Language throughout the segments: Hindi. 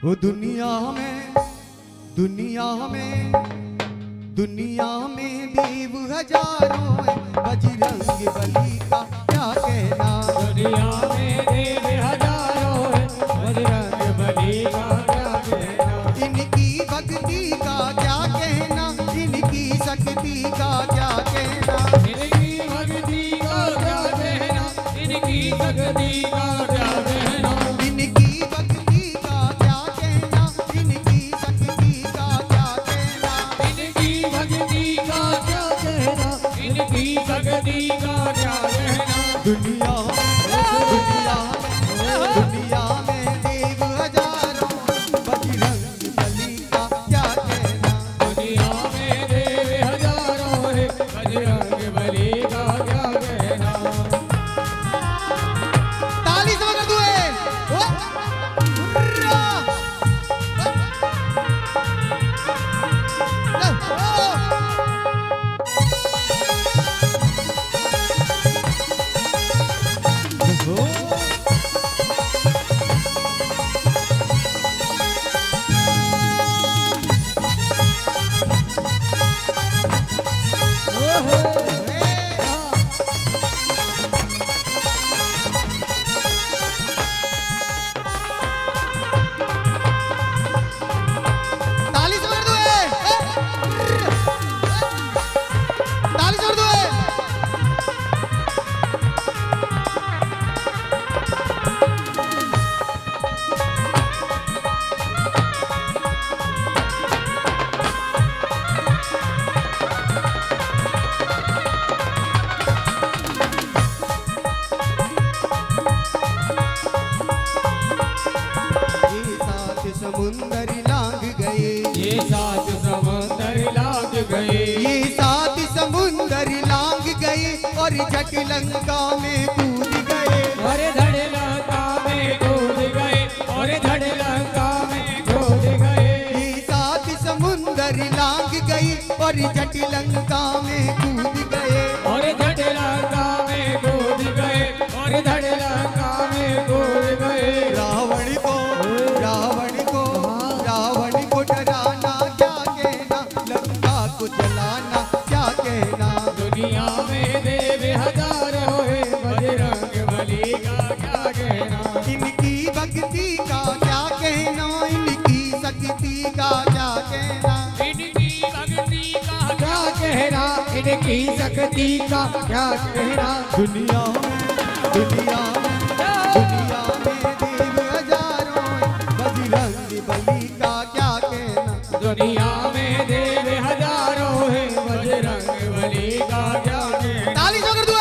वो दुनिया में देव हजारों है, बजरंग बली का क्या कहना। दुनिया में देव हजारों है, बजरंग बली का क्या कहना। इनकी भक्ति का क्या कहना, इनकी शक्ति का क्या कहना। इनकी भक्ति का क्या कहना, इनकी शक्ति का क्या कहना। इनकी भक्ति का क्या कहना, इनकी शक्ति का क्या कहना। इनकी भक्ति का क्या कहना, इनकी शक्ति का क्या कहना। दुनिया में देव हजारों, बजरंग बली का क्या कहना। दुनिया में देव हजारों है, बजरंग बली का क्या कहना। ताली से बजा दो समुंदर लांग गए, ये सात समुंदर लांग गए। ये सात समुंदर लांग गए और जट लंका में कूद गए। और धड़ लंका में कूद गए, और धड़ लंका में कूद गए। ये सात समुंदर लांग गए और जट लंका में कूद गए। और धड़ लंका में कूद गए, और धड़ लंका में कूद गए। रावण को डराना क्या कहना, लंका को जलाना क्या कहना। दुनिया में देव हजारों है, बजरंग बली का क्या कहना। इनकी भक्ति का क्या कहना, इनकी शक्ति का क्या कहना। इनकी भक्ति का क्या कहना, इनकी शक्ति का क्या कहना। दुनिया में देव हजारों है, बजरंग बली का क्या कहना। दुनिया में देव हजारों है, बजरंग बली का क्या कहना। ताली से कर दो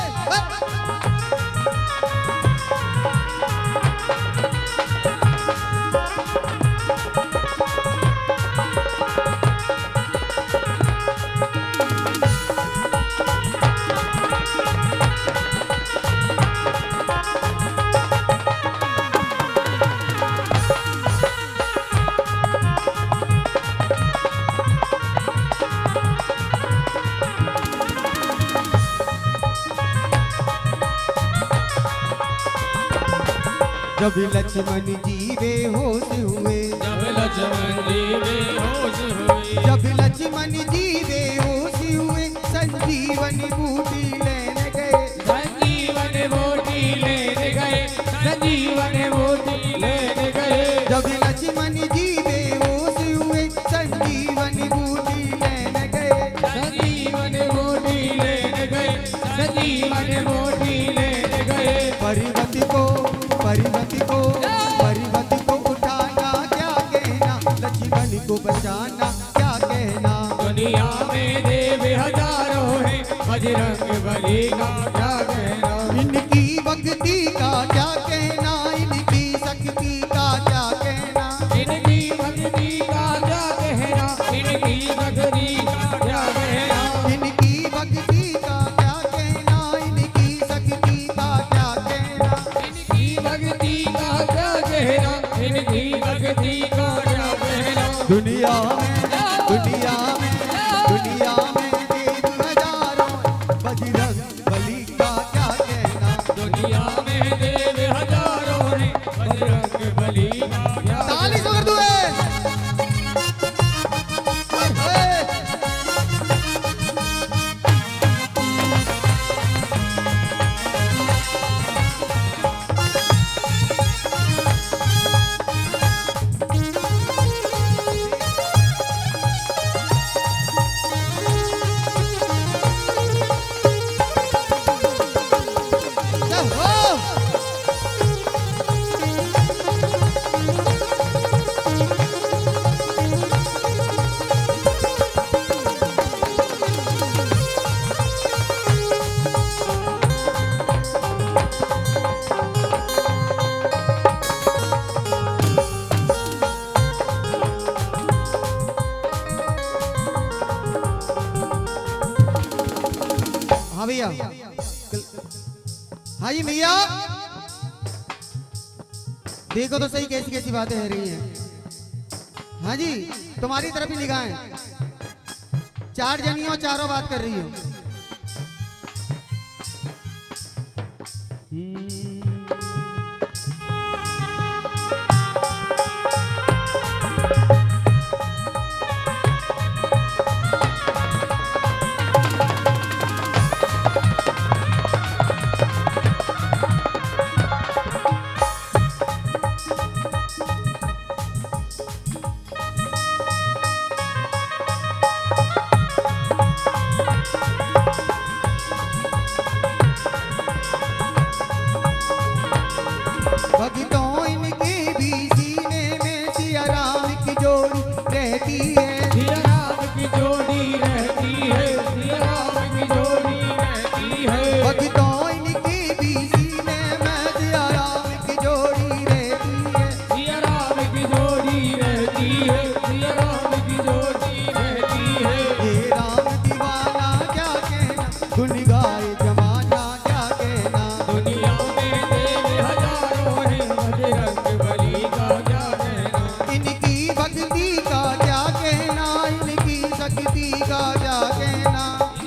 जब लक्ष्मण जी बेहोश हुए, जब लक्ष्मण जी बेहोश हुए। जब लक्ष्मण जी बेहोश हुए, संजीवन बूटी लेने गए। संजीवन बूटी लेने गए, संजीवन बूटी लेने गए। जब लक्ष्मण जी बेहोश हुए, संजीवन बूटी लेने गए। संजीवन बूटी लेने गए, संजीवन बूटी लेने गए। पर्वत को उठाना क्या कहना, लक्ष्मण को बचाना क्या कहना। दुनिया में देव हजारों है, बजरंग बली का क्या कहना। इनकी भक्ति का क्या कहना, इनकी शक्ति का क्या कहना। इनकी भक्ति का क्या कहना, इनकी भक्ति का क्या कहना। इनकी भक्ति का क्या कहना, इनकी शक्ति का क्या कहना। इनकी भक्ति का क्या कहना, इनकी भक्ति का क्या कहना। दुनिया में देव हजारों, बजरंग बली का क्या कहना। दुनिया में देव हजारों है, बजरंग बली का क्या कहना। हाँ भैया, हाँ जी भैया, देखो तो सही कैसी कैसी बातें हो रही हैं। हाँ जी, तुम्हारी तरफ ही निगाहें, 4 जनी हो, चारों बात कर रही हो। भक्तों इनके भी सीने में सिया राम की जोड़ी रहती है, सिया राम की जोड़ी रहती है, सिया राम की जोड़ी रहती है। भक्तों इनके भी सीने में सिया राम की जोड़ी रहती है, सिया राम की जोड़ी रहती है, सिया राम की जोड़ी रहती है। ये राम दीवाना क्या कहना, गुन गाए जमाना क्या कहना। दुनिया में देव हजारों हैं, बजरंग बली का क्या कहना। इनकी भक्ति का क्या कहना, इनकी शक्ति का क्या कहना।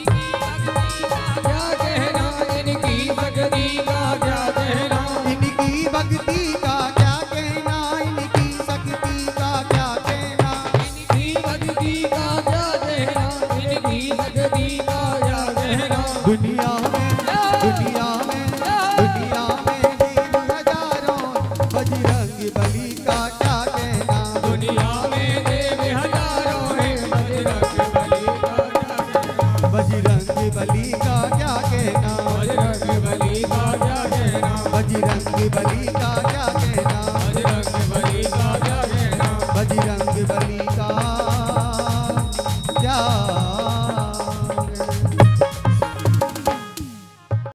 क्या कहना, इनकी भक्ति का क्या कहना। इनकी भक्ति का क्या कहना, इनकी शक्ति का क्या कहना। इनकी भक्ति का क्या कहना, इनकी भक्ति का क्या कहना। दुनिया में दुनिया में दुनिया में देव हजारों, बजरंग बली का क्या कहना। दुनिया में देव हजारों हैं, बजरंग बली का क्या कहना। बजरंग बली का क्या कहना। बजरंग बली का क्या कहना। बजरंग बली का क्या कहना। बजरंग बली का क्या कहना। बजरंग बली का क्या